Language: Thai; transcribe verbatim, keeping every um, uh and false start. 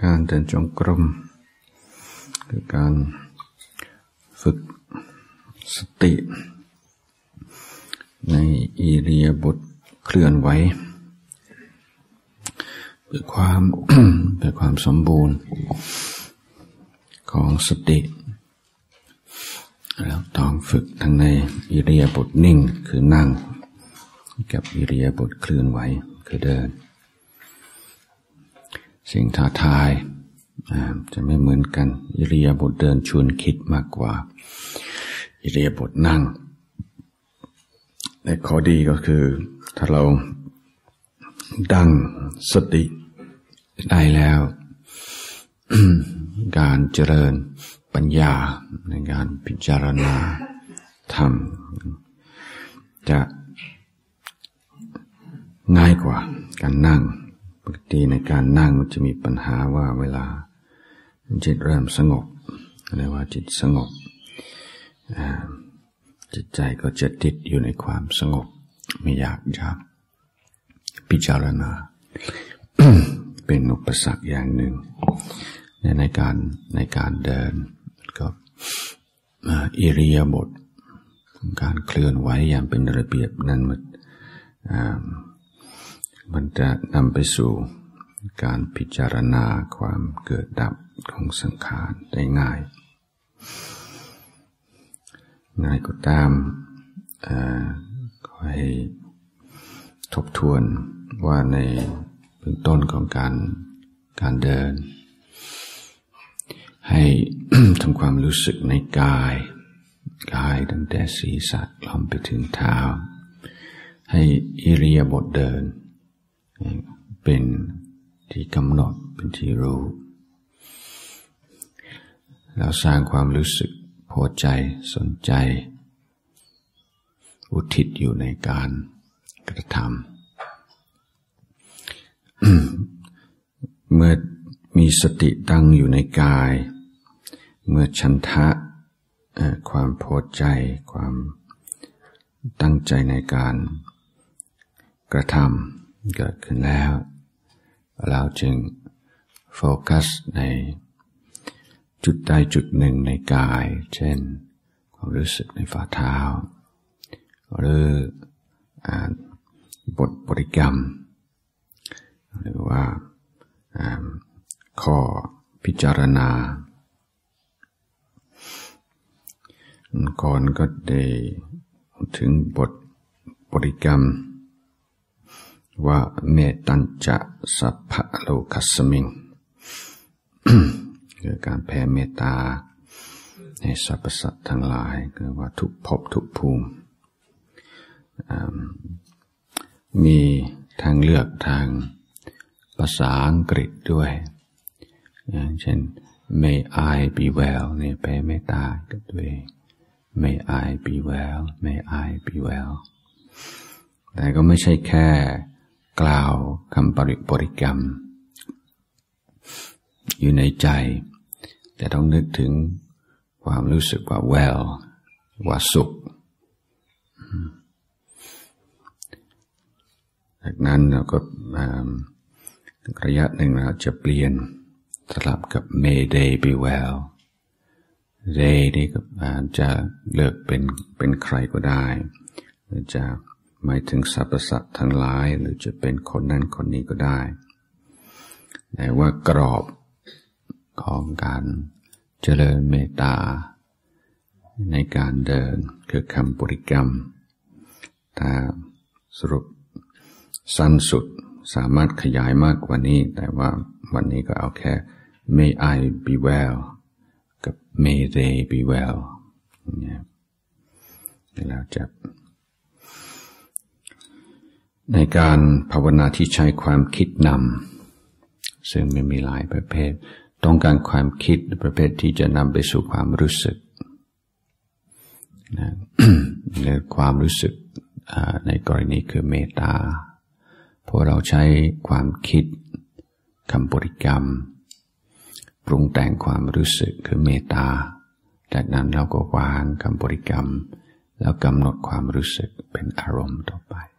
การเดินจงกรมคือการฝึกสติในอิริยาบถเคลื่อนไหวเพื่อความ เพื่อความสมบูรณ์ของสติแล้วต้องฝึกทั้งในอิริยาบถนิ่งคือนั่งกับอิริยาบถเคลื่อนไหวคือเดินสิ่งท้าทายจะไม่เหมือนกันอิริยาบถเดินชวนคิดมากกว่าอิริยาบถนั่งในข้อดีก็คือถ้าเราดังสติได้แล้ว การเจริญปัญญาในการพิจารณาธรรมจะง่ายกว่าการนั่งปกติในการนั่งมันจะมีปัญหาว่าเวลาจิตเริ่มสงบเรียกว่าจิตสงบจิตใจก็จะติดอยู่ในความสงบไม่อยากจะพิจารณา เป็นอุปสรรคอย่างหนึ่งในการในการเดินก็อิริยาบถการเคลื่อนไหวอย่างเป็นระเบียบนั้นมันมันจะนำไปสู่การพิจารณาความเกิดดับของสังขารได้ง่ายง่ายก็ตามขอให้ทบทวนว่าในเบื้องต้นของการการเดินให้ ทำความรู้สึกในกายกายตั้งแต่ศีรษะลงไปถึงเท้าให้อิริยาบถเดินเป็นที่กำหนดเป็นที่รู้แล้วสร้างความรู้สึกพอใจสนใจอุทิศอยู่ในการกระทำ เมื่อมีสติตั้งอยู่ในกายเมื่อฉันทะความพอใจความตั้งใจในการกระทำเกิดขึ้นแล้วเราจึงโฟกัสในจุดใดจุดหนึ่งในกายเช่นความรู้สึกในฝ่าเท้าหรืออ่านบทบริกรรมหรือว่าข้อพิจารณาก่อนก็ได้ถึงบทบริกรรมว่าเมตัญจะสัพพะโลกัสสมิง คือการแผ่เมตตาให้สรรพสัตว์ทั้งหลายคือว่าทุกภพทุกภูมิมีทางเลือกทางภาษาอังกฤษด้วยอย่างเช่น May I be well เนี่ยแผ่เมตตากับตัวเอง May I be well May I be well แต่ก็ไม่ใช่แค่กล่าวคำปริบริกรรมอยู่ในใจแต่ต้องนึกถึงความรู้สึกว่า well ว่าสุขจากนั้นเราก็ระยะหนึ่งเราจะเปลี่ยนสลับกับ May they be well they นี่ก็จะเลือกเป็นเป็นใครก็ได้หรือจะหมายถึงสรรพสัตว์ทั้งหลายหรือจะเป็นคนนั้นคนนี้ก็ได้แต่ว่ากรอบของการเจริญเมตตาในการเดินคือคำบริกรรมถ้าสรุปสั้นสุดสามารถขยายมากกว่านี้แต่ว่าวันนี้ก็เอาแค่ May I be well กับ May they be well เนี่ยแล้วจะในการภาวนาที่ใช้ความคิดนำซึ่งมันมีหลายประเภทต้องการความคิดประเภทที่จะนำไปสู่ความรู้สึกนะ หรือความรู้สึกในกรณีคือเมตตาพอเราใช้ความคิดคำบริกรรมปรุงแต่งความรู้สึกคือเมตตาจากนั้นเราก็วางคำบริกรรมแล้วกำหนดความรู้สึกเป็นอารมณ์ต่อไป